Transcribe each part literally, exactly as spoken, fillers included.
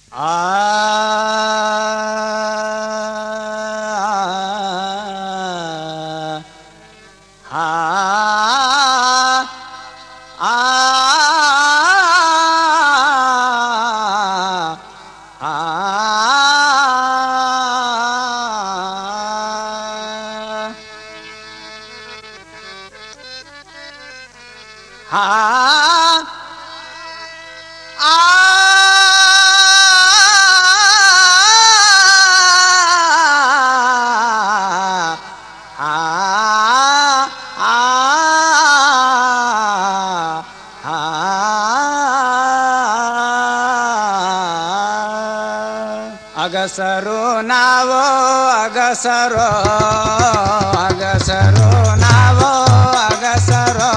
ಆ ಆ ಅಗಸರು ನಾವೋ ಅಗಸರೋ ಅಗಸರು ನಾವೋ ಅಗಸರೋ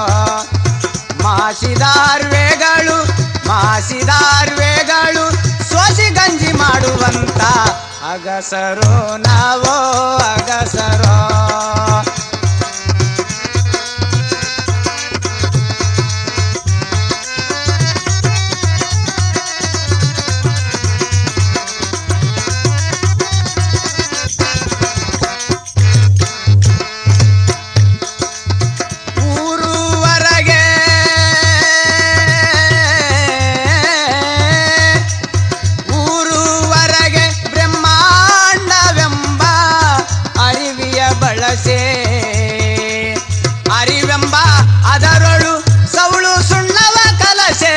ಮಾಸಿದಾರ್ವೆಗಳು ಮಾಸಿದಾರ್ವೆಗಳು ಸೋಸಿ ಗಂಜಿ ಮಾಡುವಂತ ಅಗಸರು ನಾವೋ ಅಗಸರೋ ಅರಿವೆಂಬ ಅದರೊಳು ಸೌಳು ಸುಣ್ಣವ ಕಲಸೆ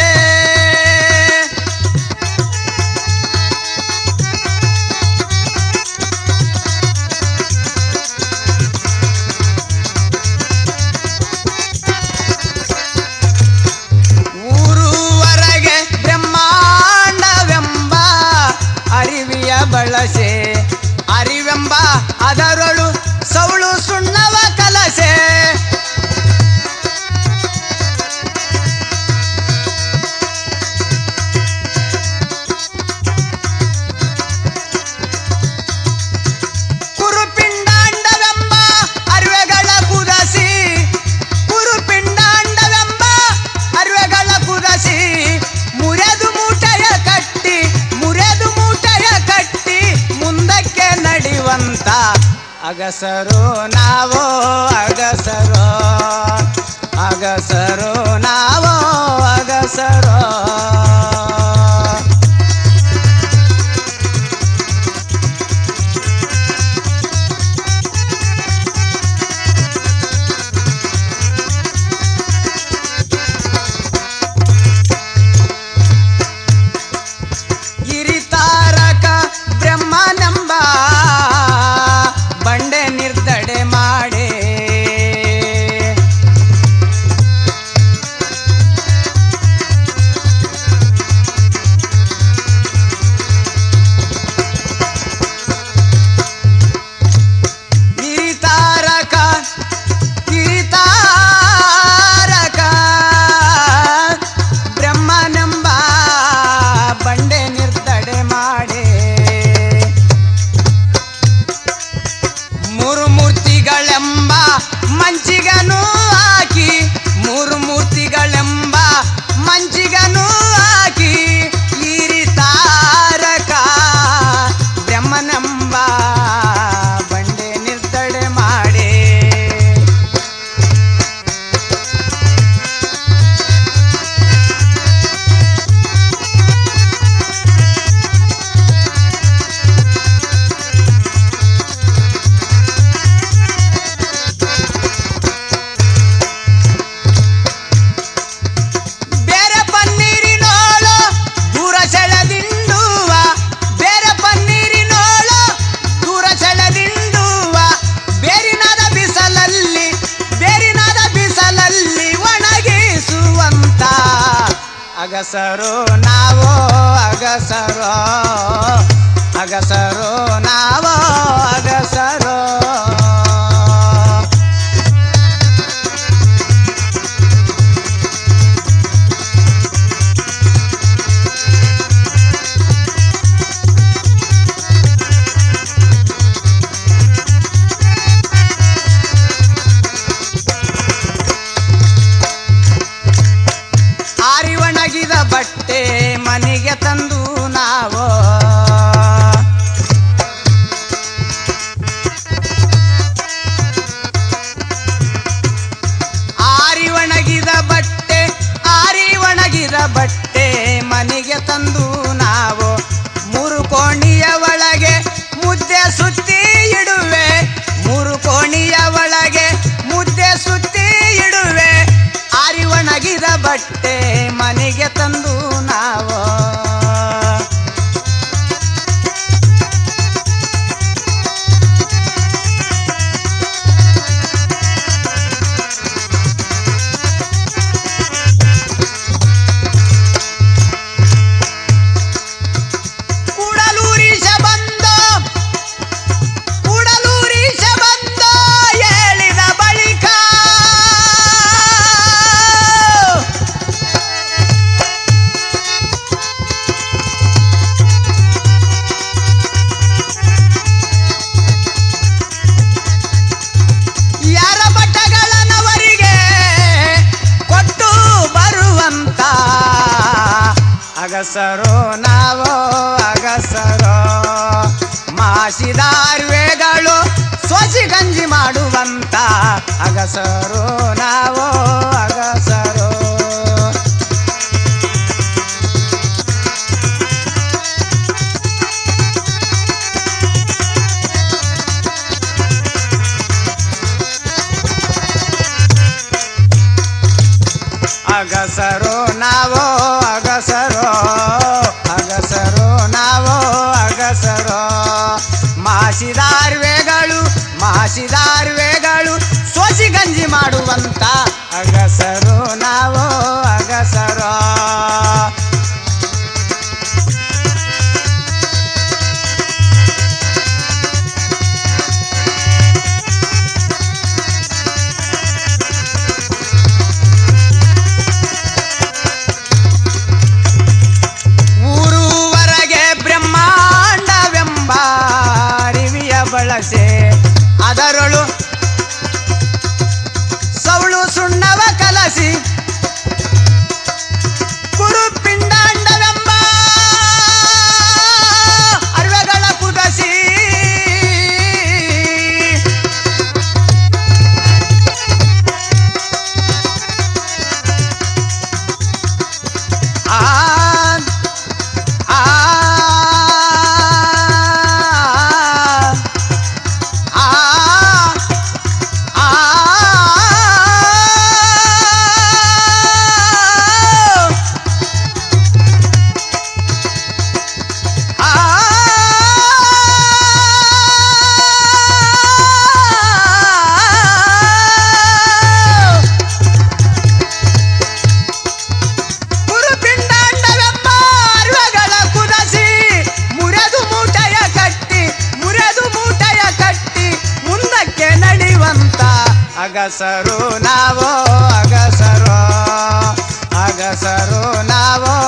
ಊರುವರೆಗೆ ಬ್ರಹ್ಮಾಂಡವೆಂಬ ಅರಿವಿಯ ಬಳಸೆ ಅರಿವೆಂಬ ಅದರೊಳು ಸೌಳು ಸುಣ್ಣವ ಕಲಸೆ ಕುರುಪಿಂಡಾಂಡವೆಂಬ ಅರಿವೆಗಳ ಕುದಸಿ ಕುರುಪಿಂಡಾಂಡವೆಂಬ ಅರಿವೆಗಳ ಕುದಸಿ ಮುರಿದು ಮೂಟೆಯ ಕಟ್ಟಿ ಮುರಿದು ಮೂಟೆಯ ಕಟ್ಟಿ ಮುಂದಕ್ಕೆ ನಡೆಯುವಂತ ಅಗಸರು ನಾವೋ ಅಗಸರೋ ಅಗಸರು ನಾವೋ ಅಗಸರೋ ಗಿರಿತಾರಕ ಬ್ರಹ್ಮನೆಂಬ ಬಂಡೆ ನಿರ್ದಡೆ ಮಾಡಿ ಗಿರಿತಾರಕ ಗಿರಿತಾರಕ ಬ್ರಹ್ಮನೆಂಬ ಬಂಡೆ ನಿರ್ದಡೆ ಮಾಡಿ ಮೂರು ಮೂರ್ತಿಗಳೆಂಬ ಮಂಚಿಗನು ಹಾಕಿ ಮೂರು ಮೂರ್ತಿಗಳೆಂಬ ಮಂಚಿಗನು ಹಾಕಿ ಗಿರಿತಾರಕ ಬ್ರಹ್ಮನೆಂಬ ಬಂಡೆ ನಿರ್ದಡೆ ಮಾಡಿ ಬೇರೆ ಪನ್ನೀರಿನೋಳು ದೂರ ಸೆಳೆದಿಂಡುವ ಬೇರೆ ಪನ್ನೀರಿನೋಳು ದೂರ ಸೆಳೆದಿಂಡುವ ಬೇರಿನಾದ ಬಿಸಲಲ್ಲಿ ಬೇರಿನಾದ ಬಿಸಲಲ್ಲಿ ಒಣಗಿಸುವಂತ ಅಗಸರು ನಾವೋ ಅಗಸರೋ ಅಗಸರು ನಾವೋ ಅಗಸರೋ ಆರಿ ಒಣಗಿದ ಬಟ್ಟೆ ಮನೆಗೆ ತಂದು ನಾವು ಮನೆಗೆ ತಂದು ನಾವು ಮೂರು ಕೋಣಿಯ ಒಳಗೆ ಮುದ್ದೆ ಸುತ್ತಿ ಇಡುವೆ ಮೂರು ಕೋಣಿಯ ಒಳಗೆ ಮುದ್ದೆ ಸುತ್ತಿ ಇಡುವೆ ಆರಿ ಒಣಗಿದ ಬಟ್ಟೆ ಮನೆಗೆ ತಂದು ನಾವು ಅಗಸರೋ ನಾವೋ ಅಗಸರೋ ಮಾಸಿದಾರ್ವೆಗಳು ಸೊಸಿ ಗಂಜಿ ಮಾಡುವಂತ ಅಗಸರೋ ನಾವೋ ಅಗಸರೋ ಅಗಸರೋ ನಾವೋ ಅಗಸರೋ ಅಗಸರೋ ನಾವೋ ಅಗಸರೋ ಮಾಸಿದಾರ್ವೆಗಳು ಮಾಸಿದಾರ್ವೆಗಳು ಸೋಸಿ ಗಂಜಿ ಮಾಡುವಂತ ಅಗಸರೋ ನಾವೋ ಅಗಸರೋ ಬಳಸೆ ಅದರೊಳು ಸೌಳು ಸುಣ್ಣವ ಕಲಸಿ ಕುರು ಪಿಂಡಾಂಡವೆಂಬ ಅರ್ವೆಗಳ ಕುದಸಿ ಆ ಅಗಸರೋ ನಾವೋ ಅಗಸರೋ ಅಗಸರೋ ನಾವೋ